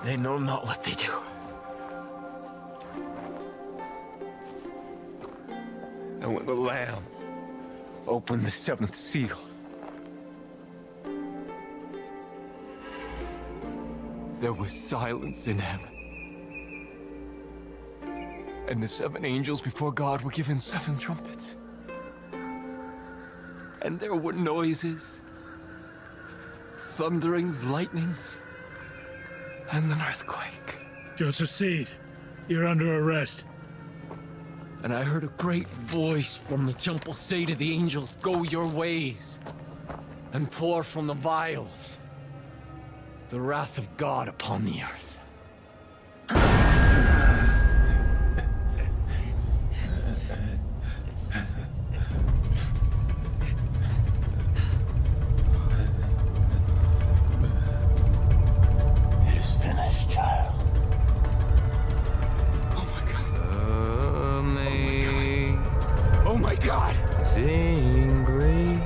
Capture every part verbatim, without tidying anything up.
They know not what they do. And when the Lamb opened the seventh seal, there was silence in heaven. And the seven angels before God were given seven trumpets. And there were noises, thunderings, lightnings, and an earthquake. Joseph Seed, you're under arrest. And I heard a great voice from the temple say to the angels, "Go your ways, and pour from the vials the wrath of God upon the earth." It is finished, child. Oh my God. Amazing Oh my God! grace.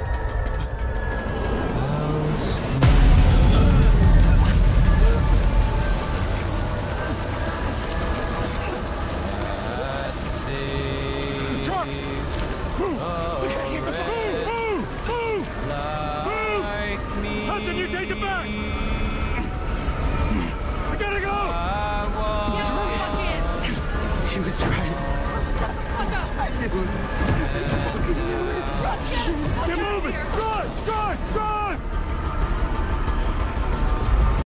Truck! Move! We gotta get the fuck- Move! Move! Move! Hudson, you take it back! I gotta go! Get the fuck in! He was right. Shut the fuck up! I knew it. Get the fuck Get out of moving! here!